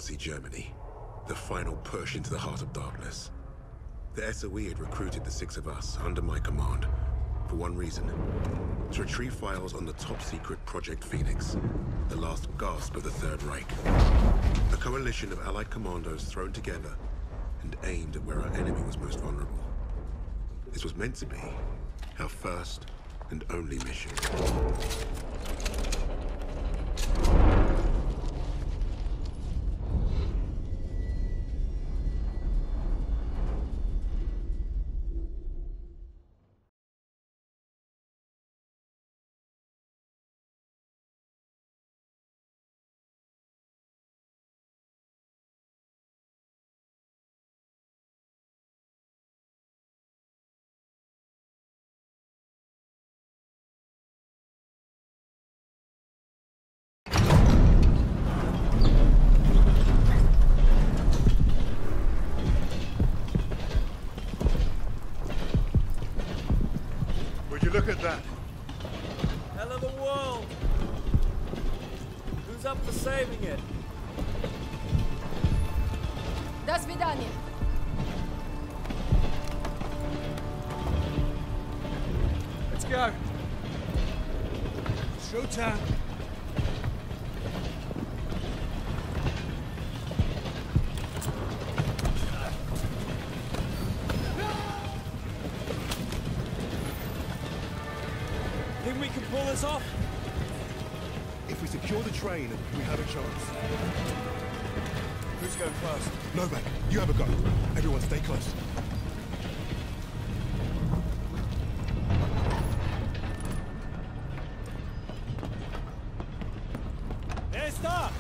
Nazi Germany. The final push into the heart of darkness. The SOE had recruited the six of us under my command for one reason: to retrieve files on the top-secret Project Phoenix, the last gasp of the Third Reich. A coalition of Allied commandos thrown together and aimed at where our enemy was most vulnerable. This was meant to be our first and only mission. Look at that. Hell of a world. Who's up for saving it? До свидания. Let's go. Showtime. Think we can pull this off? If we secure the train, we have a chance. Who's going first? Novak, you have a go. Everyone stay close. There, stop!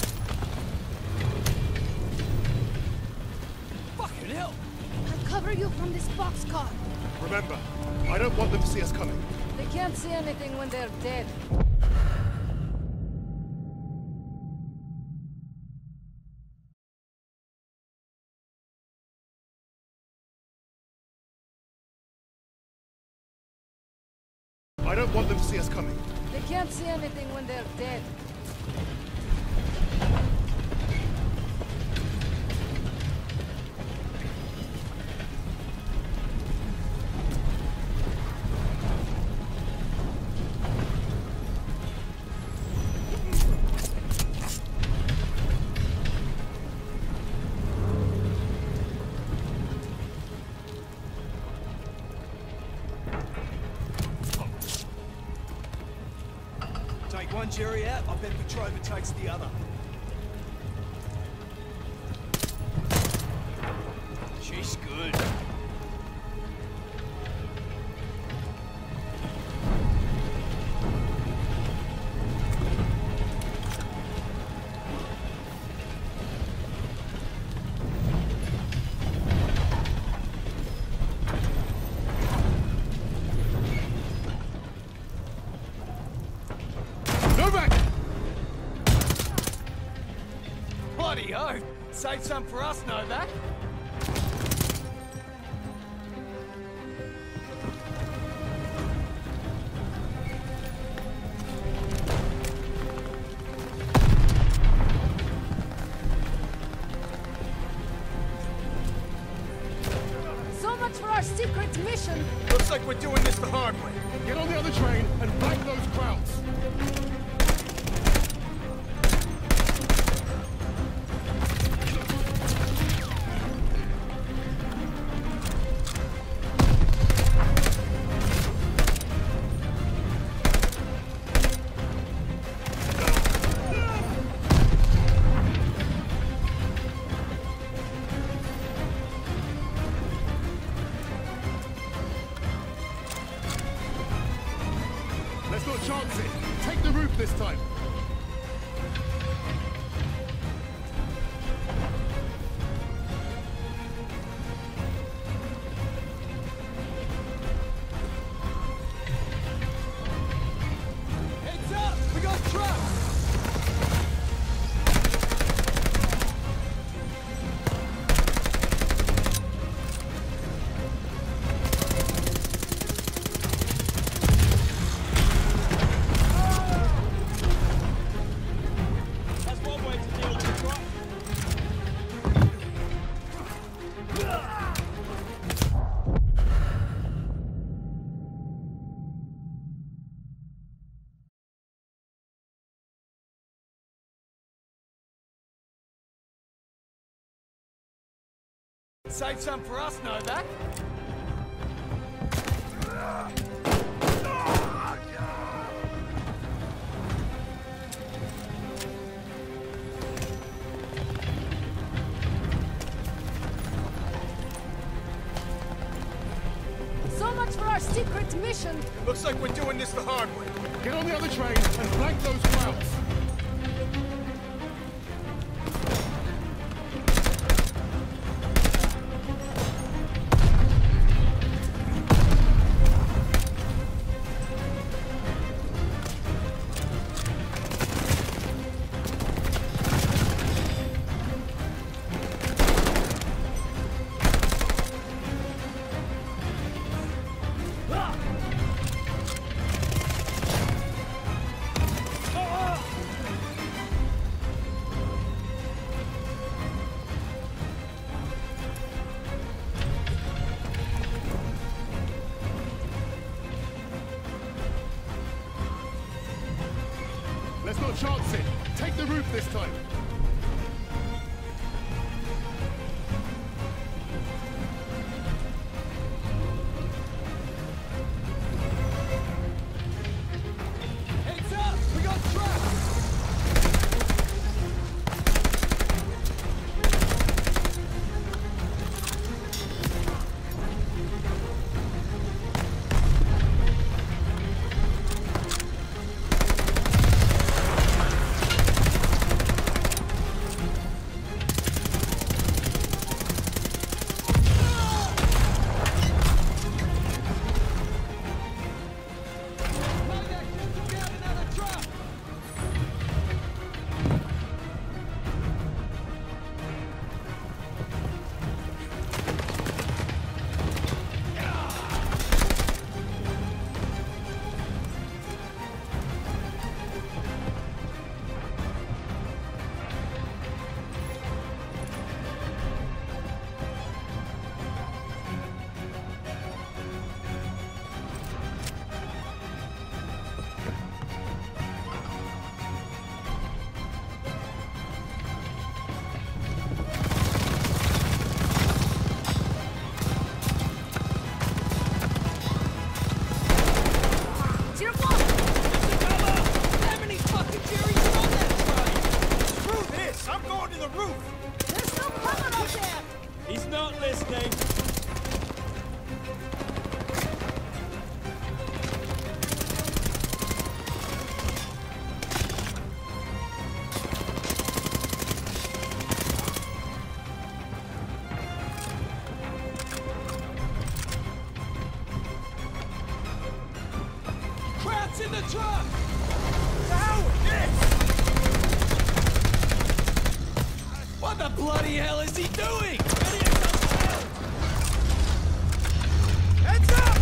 Fucking hell! I'll cover you from this boxcar. Remember, I don't want them to see us coming. They can't see anything when they're dead. I don't want them to see us coming. They can't see anything when they're dead. Take one Jerry out, I bet Petrova takes the other. She's good. Bloody oath! Save some for us, Novak! So much for our secret mission! Looks like we're doing this the hard way. Get on the other train and fight those crowds. Let's not chance it. Take the roof this time. Heads up! We got trucks! Save some for us, Novak. So much for our secret mission. Looks like we're doing this the hard way. Get on the other train and flank those routes. Let's not chance it. Take the roof this time. Heads up! We got traps! He's not listening. Crowd's in the truck! What the bloody hell is he doing? Heads up!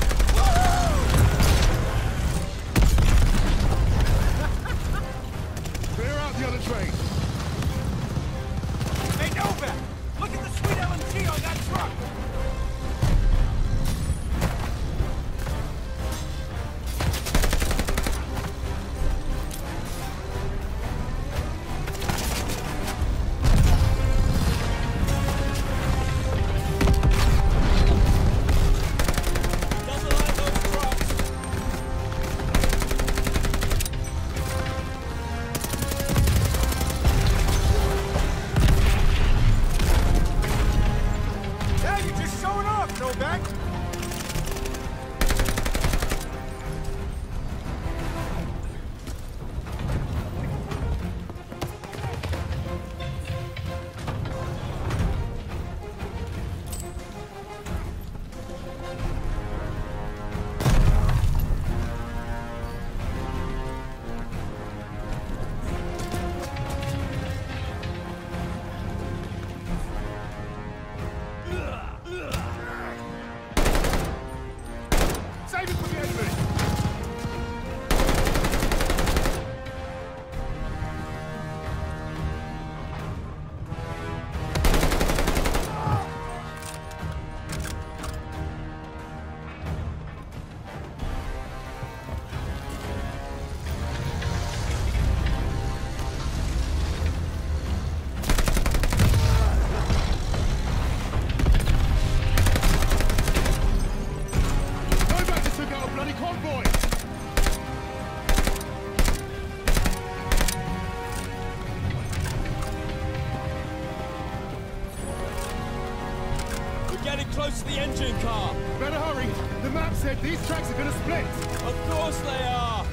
Clear out the other train. Hey, Novak! Look at the sweet LMG on that truck! car. Better hurry. The map said these tracks are gonna split. Of course they are.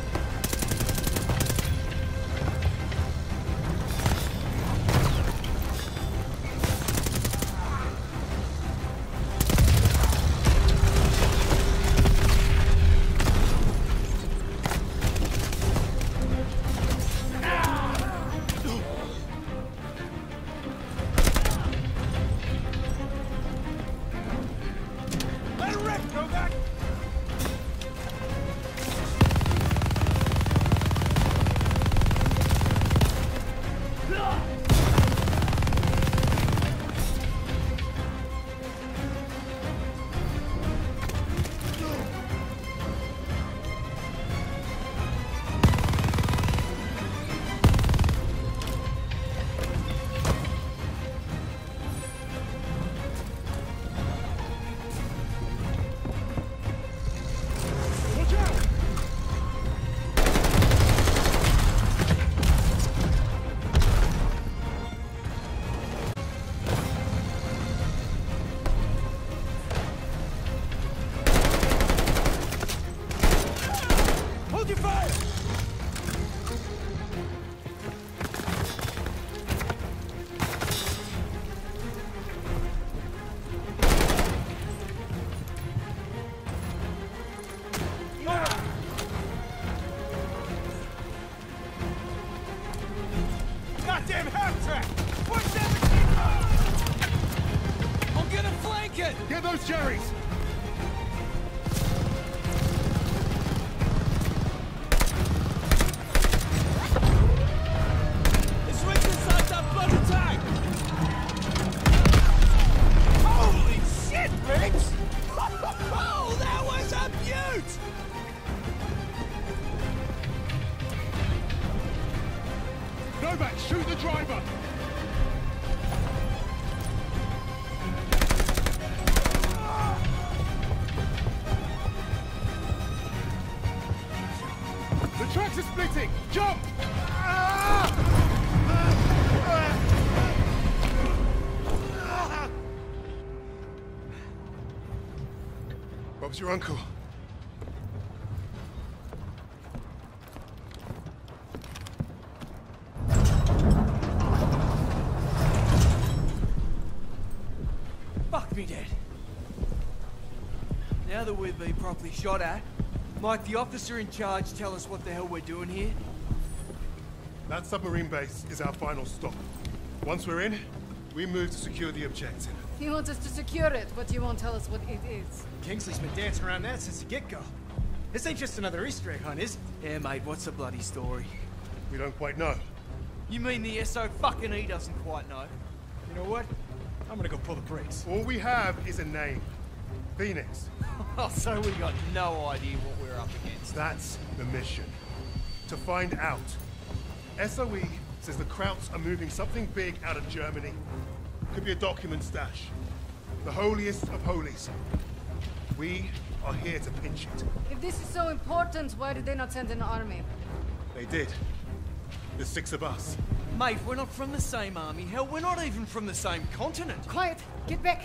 Goddamn half-track! Push that! I'm gonna flank it! Get those Jerrys! It's right inside that bloody tank! Holy shit, Riggs! Oh, that was a beaut! Novak, shoot the driver! The tracks are splitting! Jump! Bob's your uncle. Fuck me dead. Now that we've been properly shot at, might the officer in charge tell us what the hell we're doing here? That submarine base is our final stop. Once we're in, we move to secure the objective. You want us to secure it, but you won't tell us what it is. Kingsley's been dancing around that since the get-go. This ain't just another Easter egg hunt, is it? Yeah, mate, what's the bloody story? We don't quite know. You mean the SO fucking E doesn't quite know? You know what? I'm gonna go pull the brakes. All we have is a name. Phoenix. Oh, so we got no idea what we're up against. That's the mission. To find out. SOE says the Krauts are moving something big out of Germany. Could be a document stash. The holiest of holies. We are here to pinch it. If this is so important, why did they not send an army? They did. There's 6 of us. Mate, we're not from the same army. Hell, we're not even from the same continent. Quiet! Get back!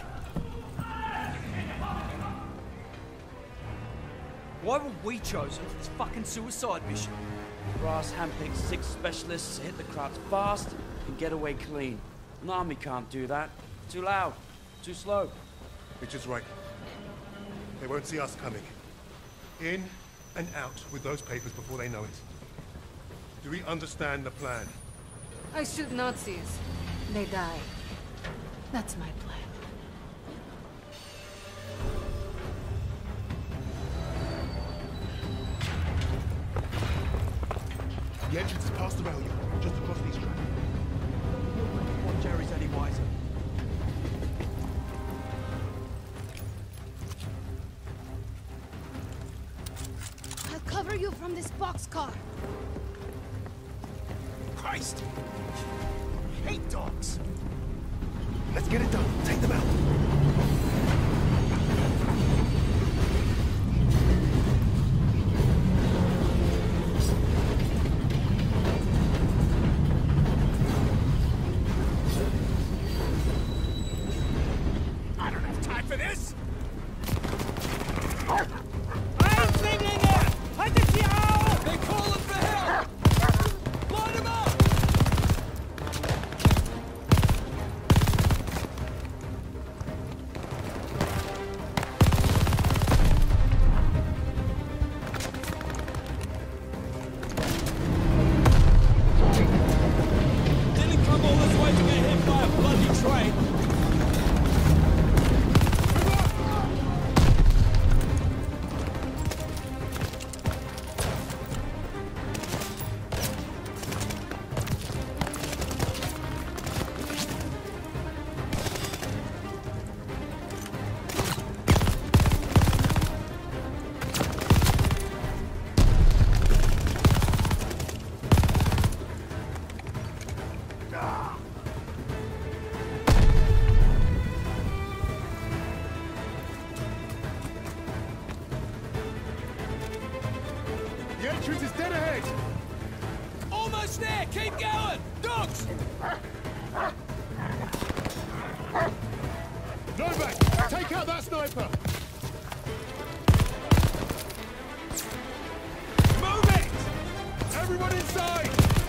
Why were we chosen for this fucking suicide mission? Brass handpicked 6 specialists to hit the Krauts fast and get away clean. An army can't do that. Too loud. Too slow. Richard's right. They won't see us coming. In and out with those papers before they know it. Do we understand the plan? I shoot Nazis. They die. That's my plan. The entrance is past the rail yard, just across these tracks. What Jerry's any wiser? I'll cover you from this boxcar. Christ! I hate dogs! Let's get it done. Take them out. I don't have time for this! entrance is dead ahead! Almost there! Keep going! Dogs! Novak, take out that sniper! Move it! Everyone inside!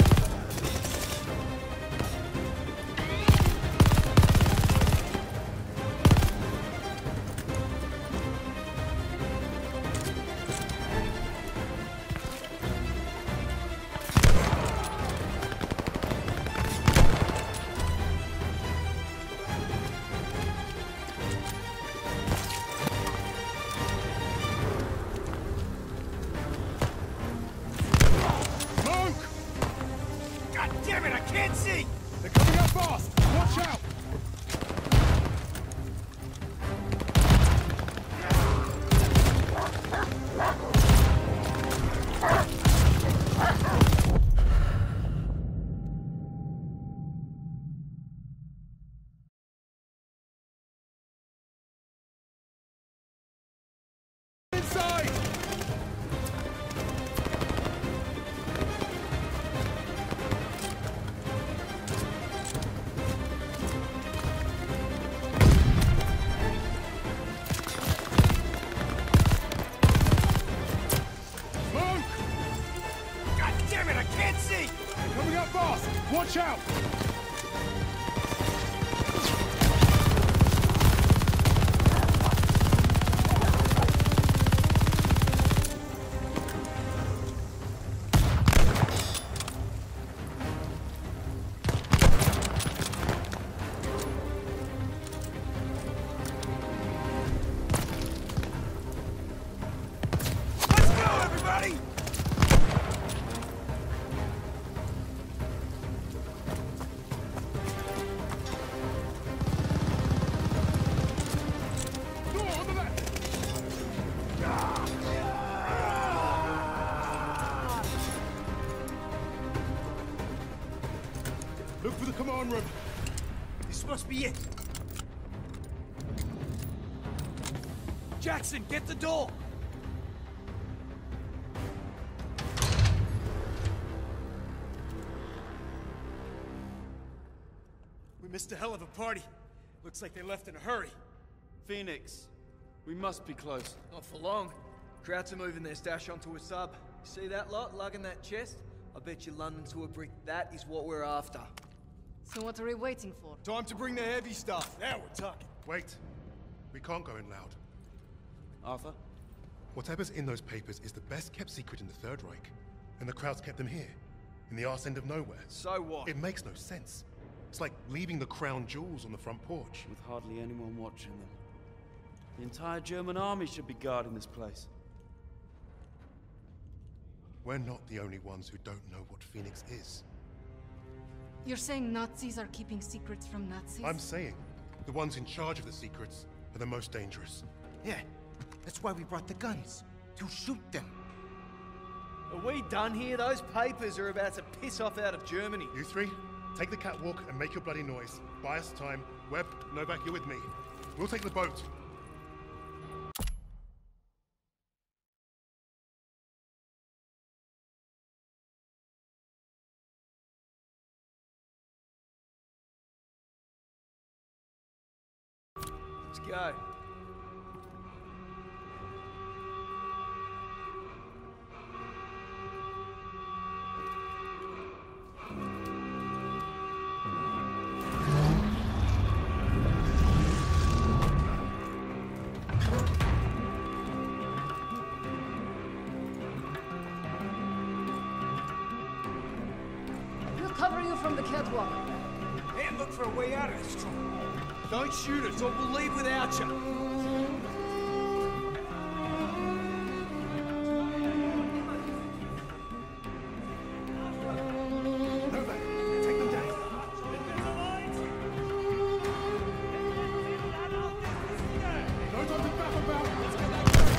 Damn it, I can't see! They're coming up fast! Watch out! Inside! Coming up fast! Watch out! Let's go, everybody! Door on the left! Look for the command room. This must be it. Jackson, get the door! We missed a hell of a party. Looks like they left in a hurry. Phoenix, we must be close. Not for long. Krauts are moving their stash onto a sub. See that lot lugging that chest? I bet you London to a brick that is what we're after. So what are we waiting for? Time to bring the heavy stuff. Now we're talking. Wait. We can't go in loud. Arthur? Whatever's in those papers is the best kept secret in the Third Reich. And the Krauts kept them here, in the arse end of nowhere. So what? It makes no sense. It's like leaving the crown jewels on the front porch. With hardly anyone watching them. The entire German army should be guarding this place. We're not the only ones who don't know what Phoenix is. You're saying Nazis are keeping secrets from Nazis? I'm saying the ones in charge of the secrets are the most dangerous. Yeah, that's why we brought the guns. To shoot them. Are we done here? Those papers are about to piss off out of Germany. You three, take the catwalk and make your bloody noise. Buy us time. Webb, Novak, you're with me. We'll take the boat. Let's go. We'll cover you from the catwalk. And look for a way out of this trouble. Don't shoot us or we'll leave without you. Novak, take them down. No time to faff about. Let's get that going.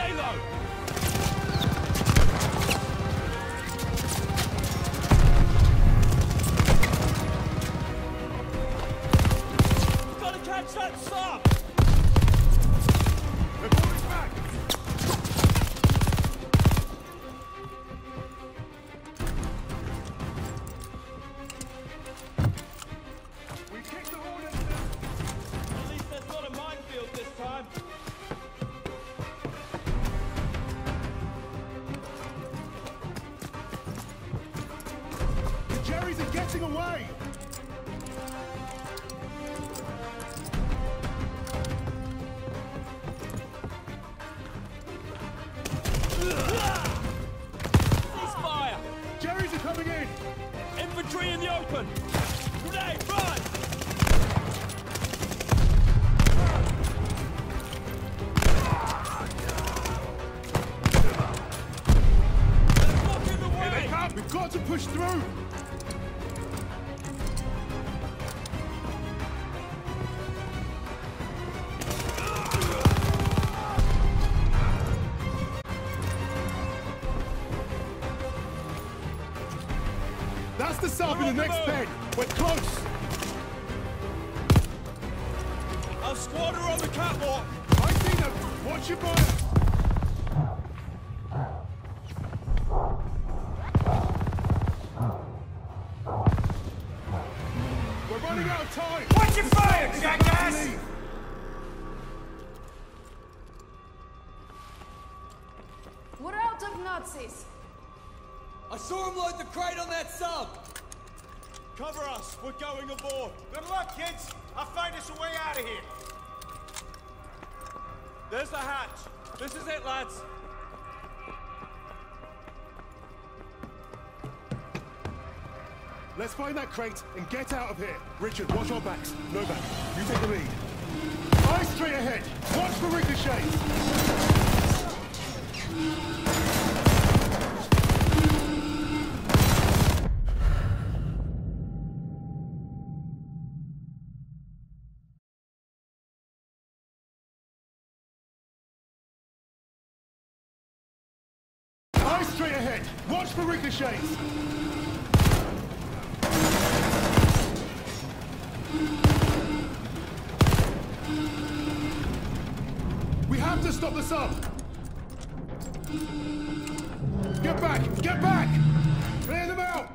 Lay low! Gotta catch that sub! They're falling back! We kicked the Hornets down! At least there's not a minefield this time. The Jerrys are getting away! Ceasefire! Jerrys are coming in! Infantry in the open! Grenade, run! They're blocking the Here they way! come! We've got to push through! That's the sub in the on the next move. pen! We're close! Our squad are on the catwalk! I see them! Watch your fire! We're running out of time! Watch your fire, jackass! Leave. We're out of Nazis. I saw him load the crate on that sub! Cover us! We're going aboard! Good luck, kids. I'll find us a way out of here. There's the hatch! This is it, lads! Let's find that crate and get out of here. Richard, watch our backs. Novak, you take the lead. Eyes straight ahead. Watch for ricochets. Eyes straight ahead. Watch for ricochets. We have to stop the sub! Get back! Get back! Clear them out!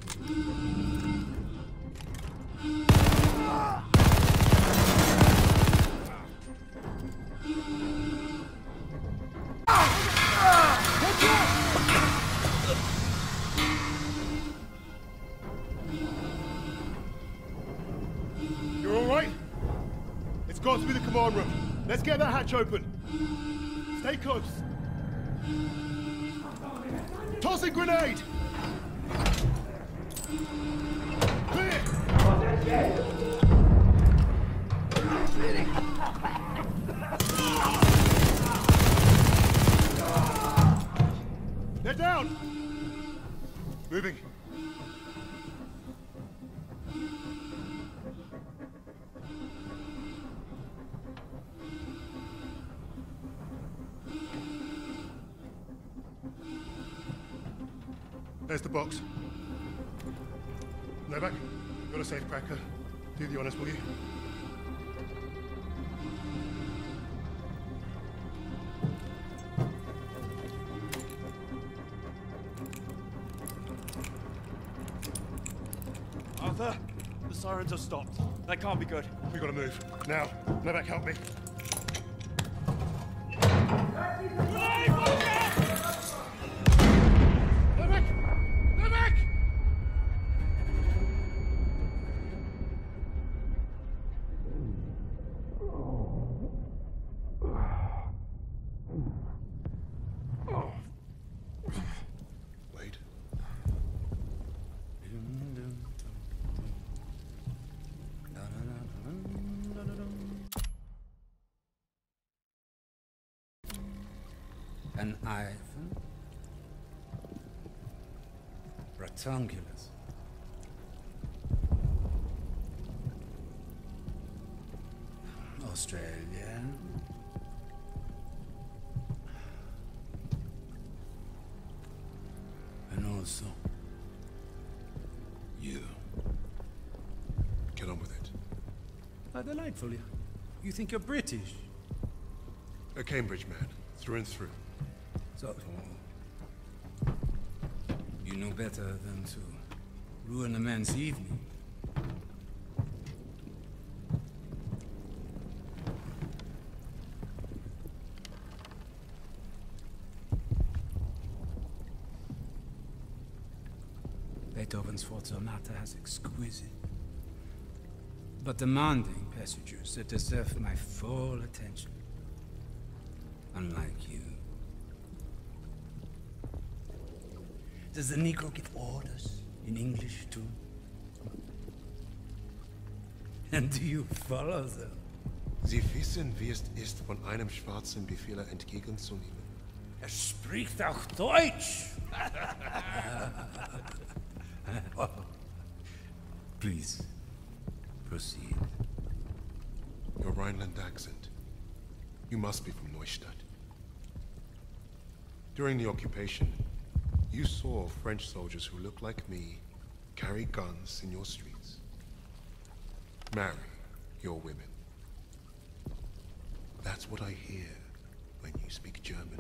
You're all right? It's got to be the command room. Let's get that hatch open. Stay close. Tossing grenade! Clear! They're down! Moving. There's the box. Novak, got a safe cracker. Do the honors, will you? Arthur, the sirens have stopped. That can't be good. We gotta move. Now, Novak, help me. Grenade, watch out! Novak! Novak! Wait. An iPhone? Rectangulars. Australia. so. You. Get on with it. Ah, delightful. You think you're British? A Cambridge man, through and through. So, you know better than to ruin a man's evening. Beethoven's Fourth Sonata has exquisite, but demanding passages that deserve my full attention. Unlike you. Does the Negro give orders in English too? And do you follow them? Sie wissen, wie es ist, von einem Schwarzen Befehle entgegenzunehmen. Er spricht auch Deutsch! Please, proceed. Your Rhineland accent. You must be from Neustadt. During the occupation, you saw French soldiers who looked like me carry guns in your streets. Marry your women. That's what I hear when you speak German.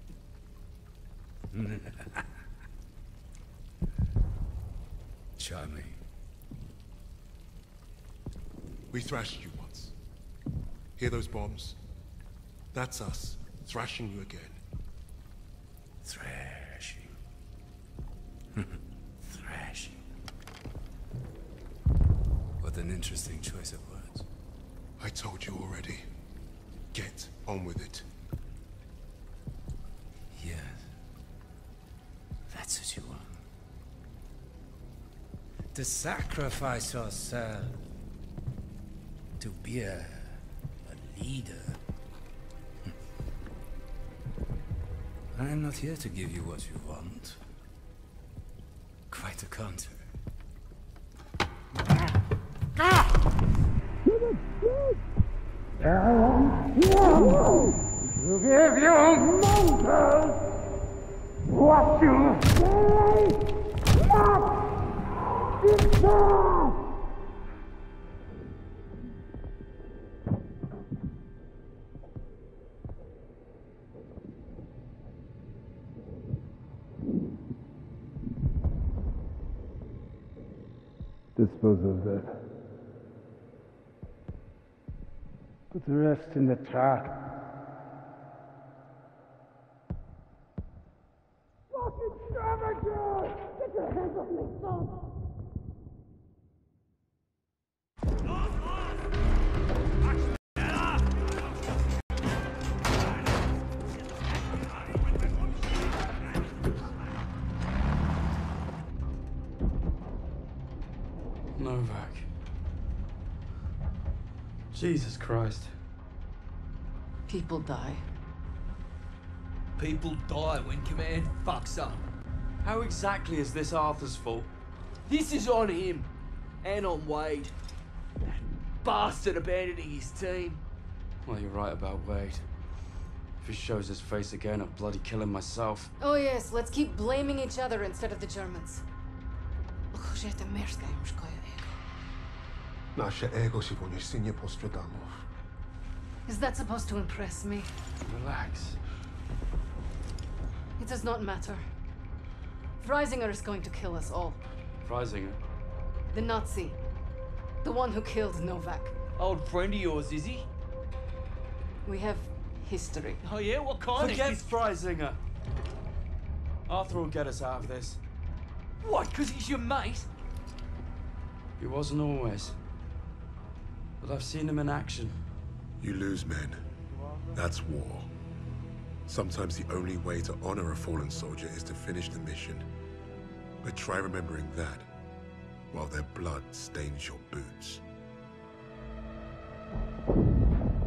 Charming. We thrashed you once. Hear those bombs? That's us, thrashing you again. Thrashing. Thrashing. What an interesting choice of words. I told you already. Get on with it. Yes. That's what you want. To sacrifice yourself. To be a leader. I am not here to give you what you want. Quite the contrary. To give you mountains what you say not deserve. Dispose of that. Put the rest in the truck. Fucking savages! Get your hands off me, son! Novak. Jesus Christ. People die. People die when command fucks up. How exactly is this Arthur's fault? This is on him. And on Wade. That bastard abandoning his team. Well, you're right about Wade. If he shows his face again, I'll bloody kill him myself. Oh yes, let's keep blaming each other instead of the Germans. Nasze ego się nie postradamo. Is that supposed to impress me? Relax. It does not matter. Freisinger is going to kill us all. Freisinger? The Nazi. The one who killed Novak. Old friend of yours, is he? We have history. Oh yeah? What kind Forget of... Freisinger. Arthur will get us out of this. What, because he's your mate? He wasn't always. But I've seen him in action. You lose men. That's war. Sometimes the only way to honor a fallen soldier is to finish the mission. But try remembering that while their blood stains your boots.